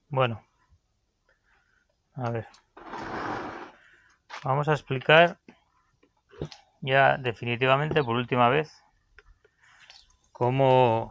Bueno, a ver. Vamos a explicar ya definitivamente por última vez cómo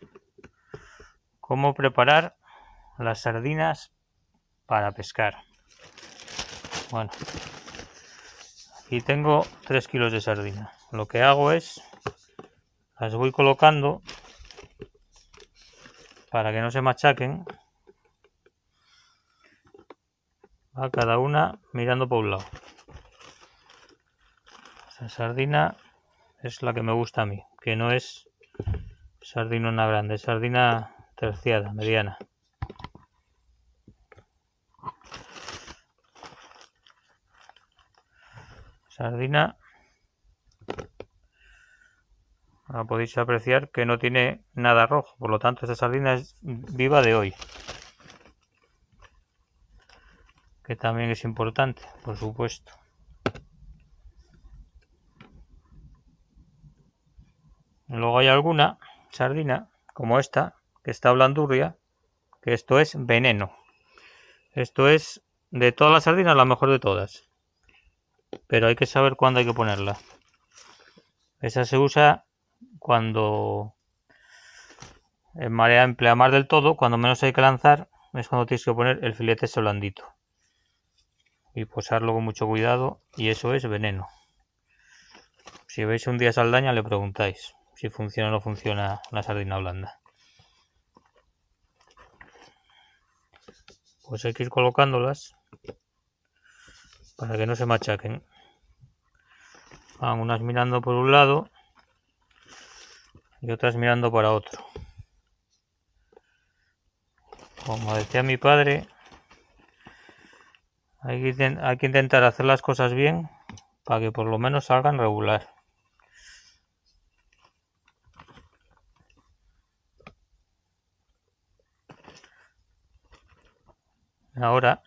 preparar las sardinas para pescar. Bueno, aquí tengo 3 kilos de sardina. Lo que hago es las voy colocando para que no se machaquen, a cada una mirando por un lado. Esta sardina es la que me gusta a mí, que no es sardinona grande, es sardina terciada, mediana. Sardina, la podéis apreciar que no tiene nada rojo, por lo tanto esta sardina es viva de hoy, que también es importante, por supuesto. Luego hay alguna sardina, como esta, que está blandurria, que esto es veneno. Esto es de todas las sardinas la mejor de todas, pero hay que saber cuándo hay que ponerla. Esa se usa cuando en marea en pleamar del todo, cuando menos hay que lanzar, es cuando tienes que poner el filete ese blandito y posarlo con mucho cuidado, y eso es veneno. Si veis un día Saldaña le preguntáis si funciona o no funciona la sardina blanda. Pues hay que ir colocándolas para que no se machaquen. Van unas mirando por un lado y otras mirando para otro. Como decía mi padre, hay que intentar hacer las cosas bien para que por lo menos salgan regular. Ahora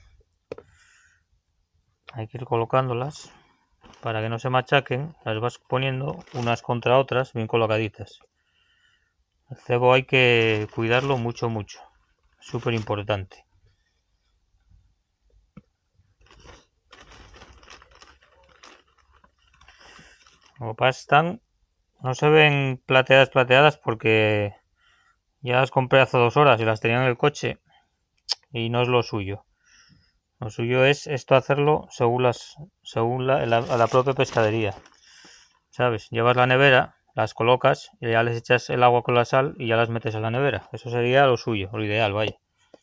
hay que ir colocándolas para que no se machaquen, las vas poniendo unas contra otras bien colocaditas. El cebo hay que cuidarlo mucho, súper importante. Como están, no se ven plateadas porque ya las compré hace 2 horas y las tenía en el coche y no es lo suyo. Lo suyo es esto hacerlo según la propia pescadería. ¿Sabes? Llevas la nevera, las colocas y ya les echas el agua con la sal y ya las metes a la nevera. Eso sería lo suyo, lo ideal, vaya.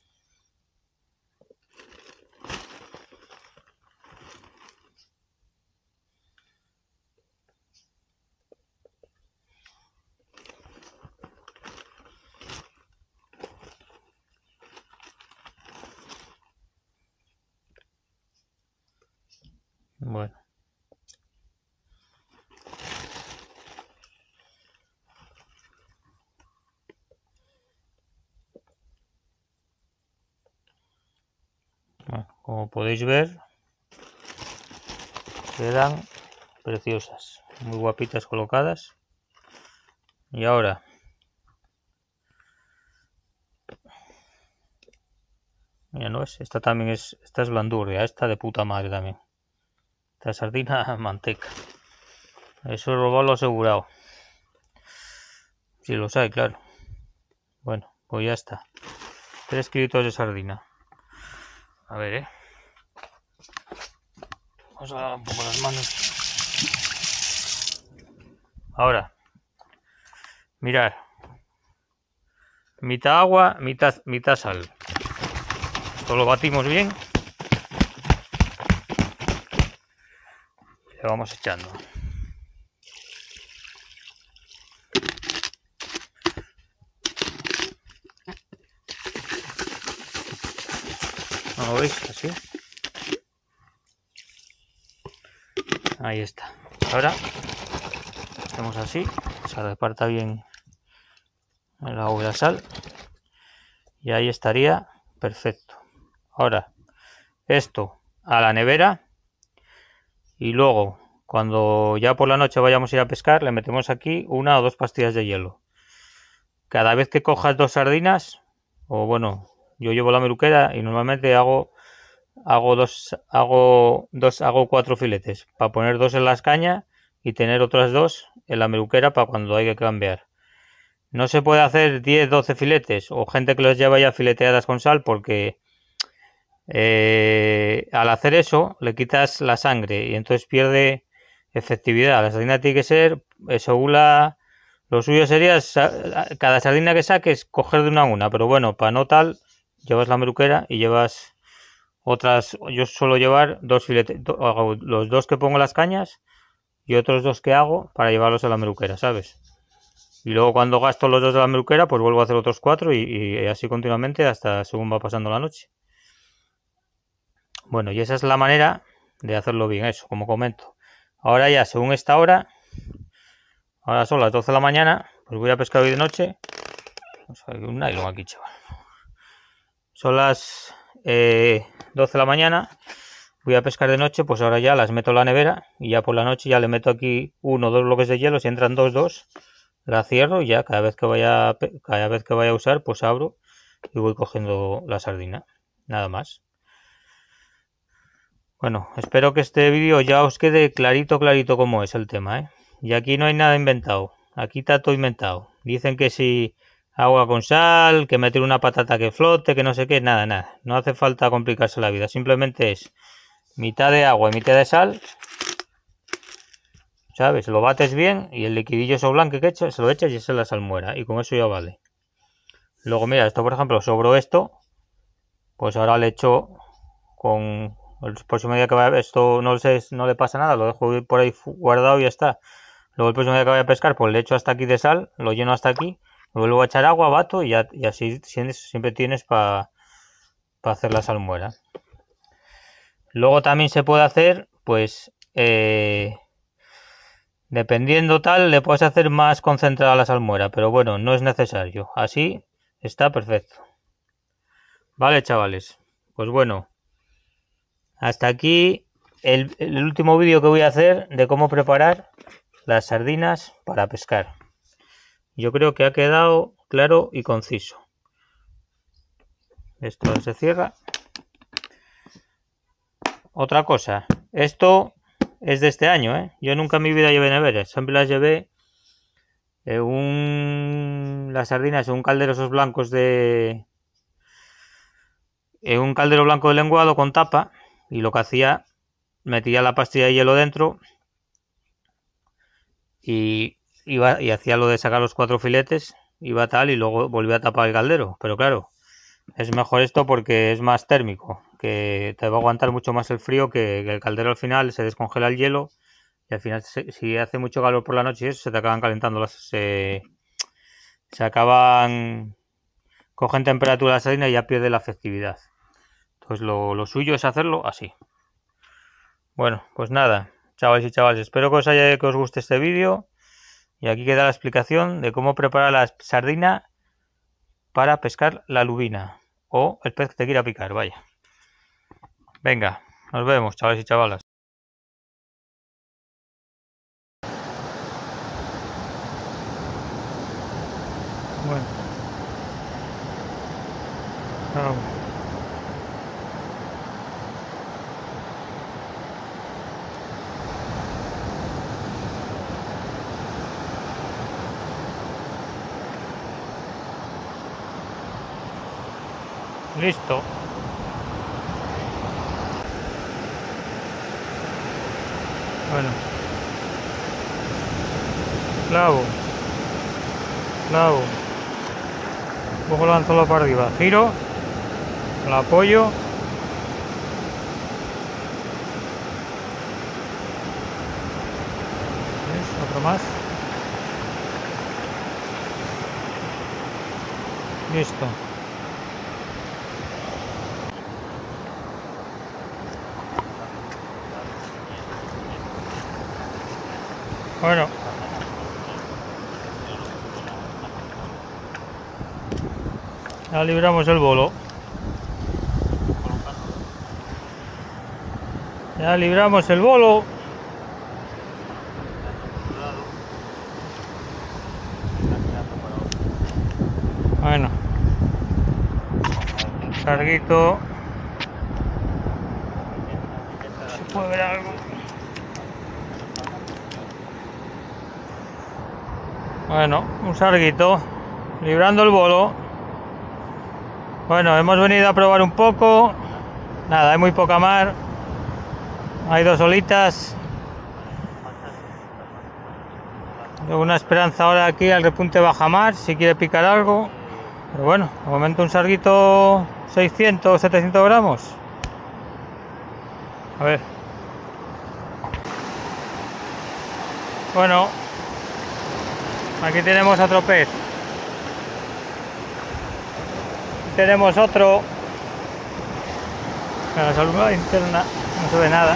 Bueno. Como podéis ver, quedan preciosas, muy guapitas colocadas. Y ahora mira, no es, esta también es, esta es blandurria, esta de puta madre también. Esta sardina manteca. Eso lo asegurado. Si los hay, claro. Bueno, pues ya está. 3 kilitos de sardina. A ver, vamos a lavar un poco las manos. Ahora, mirad. Mitad agua, mitad sal. Esto lo batimos bien. Le vamos echando. ¿No lo veis? Así. Ahí está. Ahora hacemos así. Se reparta bien el agua y la sal. Y ahí estaría perfecto. Ahora, esto a la nevera. Y luego, cuando ya por la noche vayamos a ir a pescar, le metemos aquí 1 o 2 pastillas de hielo. Cada vez que cojas 2 sardinas, o bueno, Yo llevo la meluquera y normalmente hago 4 filetes para poner 2 en las cañas y tener otras 2 en la meluquera para cuando hay que cambiar. No se puede hacer 10, 12 filetes o gente que los lleva ya fileteadas con sal porque al hacer eso le quitas la sangre y entonces pierde efectividad. La sardina tiene que ser según lo suyo sería cada sardina que saques coger de una a una, pero bueno, para no tal llevas la meluquera y llevas otras. Yo suelo llevar 2 filetes, hago los 2 que pongo en las cañas y otros 2 que hago para llevarlos a la meluquera, ¿sabes? Y luego cuando gasto los 2 de la meluquera pues vuelvo a hacer otros 4 y así continuamente hasta según va pasando la noche. Bueno, y esa es la manera de hacerlo bien, eso, como comento. Ahora ya, según esta hora, ahora son las 12 de la mañana, pues voy a pescar hoy de noche. Vamos a ver, un nylon aquí, chaval. Son las 12 de la mañana, voy a pescar de noche, pues ahora ya las meto en la nevera y ya por la noche ya le meto aquí 1 o 2 bloques de hielo, si entran 2, la cierro y ya cada vez que vaya a usar, pues abro y voy cogiendo la sardina, nada más. Bueno, espero que este vídeo ya os quede clarito cómo es el tema, ¿eh? Y aquí no hay nada inventado, aquí está todo inventado. Dicen que si agua con sal, que meter una patata que flote, que no sé qué, nada. No hace falta complicarse la vida, simplemente es mitad de agua y mitad de sal, ¿sabes? Lo bates bien y el liquidillo eso blanco que echas, se lo echas y esa es la salmuera y con eso ya vale. Luego mira, esto por ejemplo, sobró esto, pues ahora le echo con... El próximo día que vaya, esto no le pasa nada, lo dejo por ahí guardado y ya está. Luego el próximo día que vaya a pescar, pues le echo hasta aquí de sal, lo lleno hasta aquí, luego a echar agua, bato y así siempre tienes para hacer la salmuera. Luego también se puede hacer, pues, dependiendo tal, le puedes hacer más concentrada la salmuera, pero bueno, no es necesario. Así está perfecto. Vale, chavales, pues bueno. Hasta aquí el último vídeo que voy a hacer de cómo preparar las sardinas para pescar. Yo creo que ha quedado claro y conciso. Esto se cierra. Otra cosa, esto es de este año, ¿eh? Yo nunca en mi vida llevé neveras, siempre las llevé las sardinas en un caldero esos blancos un caldero blanco de lenguado con tapa y lo que hacía metía la pastilla de hielo dentro y hacía lo de sacar los 4 filetes, iba tal y luego volvía a tapar el caldero, pero claro, es mejor esto porque es más térmico, que te va a aguantar mucho más el frío, que el caldero al final se descongela el hielo y al final si hace mucho calor por la noche eso, se te acaban calentando se acaban, cogen temperatura la sardina y ya pierde la efectividad. Entonces lo suyo es hacerlo así. Bueno, pues nada, chavales y chavales, espero que os guste este vídeo. Y aquí queda la explicación de cómo preparar la sardina para pescar la lubina o el pez que te quiera picar, vaya. Venga, nos vemos, chavales y chavalas. Bueno. Listo. Bueno. Clavo. Cojo el anzuelo para arriba. Giro. Lo apoyo. ¿Ves? Otro más. Listo. Bueno. Ya libramos el bolo. Ya libramos el bolo. Bueno. Sarguito. ¿Se puede ver algo? Bueno, un sarguito. Librando el bolo. Bueno, hemos venido a probar un poco. Nada, hay muy poca mar. Hay dos olitas. Una esperanza ahora aquí al repunte bajamar, si quiere picar algo. Pero bueno, de momento un sarguito 600 o 700 gramos. A ver. Bueno, aquí tenemos otro pez. Tenemos otro. La salud interna no se ve nada.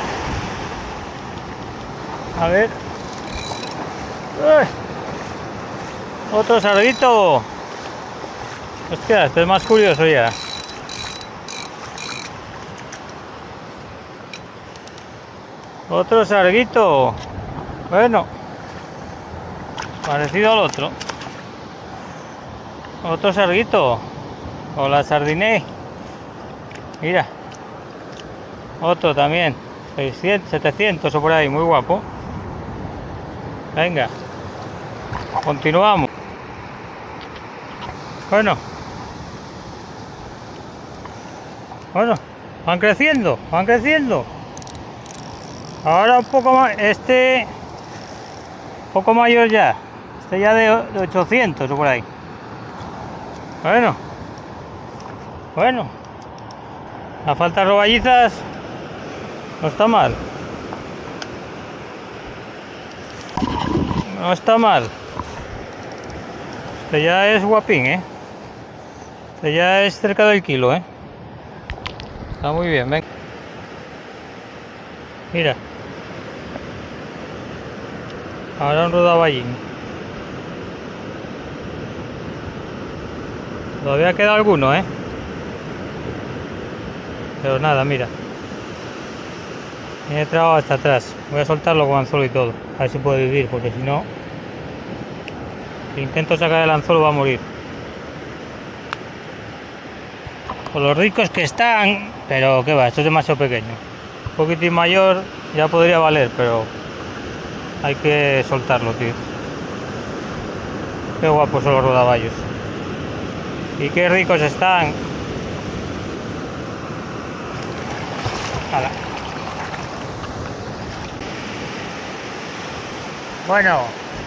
A ver. ¡Uy! Otro sarguito. Hostia, este es más curioso ya. Otro sarguito. Bueno, parecido al otro. Otro sarguito. O la sardiné. Mira. Otro también. 600, 700 o por ahí. Muy guapo. Venga. Continuamos. Bueno, van creciendo, van creciendo. Ahora un poco más, este, poco mayor ya, este ya de 800 o por ahí. Bueno, a falta de roballizas, no está mal. No está mal. Este ya es guapín, Este ya es cerca del kilo, Está muy bien, ven. Mira. Ahora un rodaballín. Todavía queda alguno, Pero nada, mira. Viene trabado hasta atrás. Voy a soltarlo con anzuelo y todo. A ver si puede vivir, porque si no... Si intento sacar el anzuelo va a morir. Con los ricos que están, pero qué va, esto es demasiado pequeño. Un poquitín mayor ya podría valer, pero hay que soltarlo, tío. Qué guapos son los rodaballos. Y qué ricos están. ¡Hala! Bueno,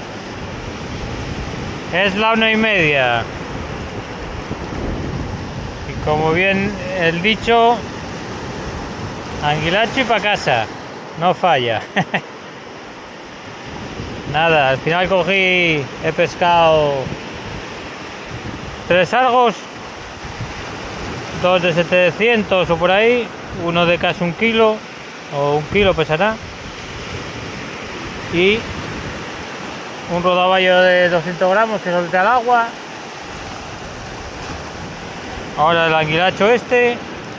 es la 1:30. Y como bien el dicho, anguilacho y pa' casa, no falla. Nada, al final he pescado 3 sargos, 2 de 700 o por ahí, uno de casi 1 kilo, o 1 kilo pesará, y un rodaballo de 200 gramos que solté al agua. Ahora el anguilacho este.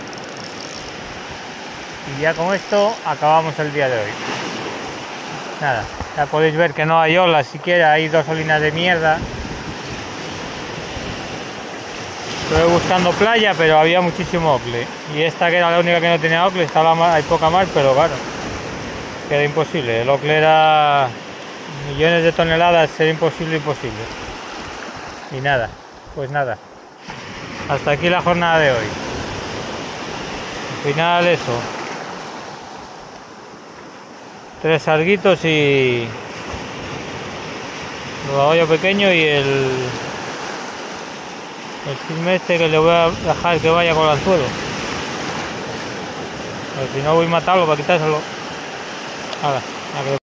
Y ya con esto acabamos el día de hoy. Nada, ya podéis ver que no hay olas siquiera, hay 2 olinas de mierda. Estuve buscando playa, pero había muchísimo ocle. Y esta que era la única que no tenía ocle, hay poca mar, pero claro, queda imposible. El ocle era millones de toneladas, era imposible. Y nada, pues nada. Hasta aquí la jornada de hoy. Al final eso. 3 sarguitos y rodaballo pequeño y el cisne este que le voy a dejar que vaya con el anzuelo. Pero si no voy a matarlo para quitárselo. Ahora,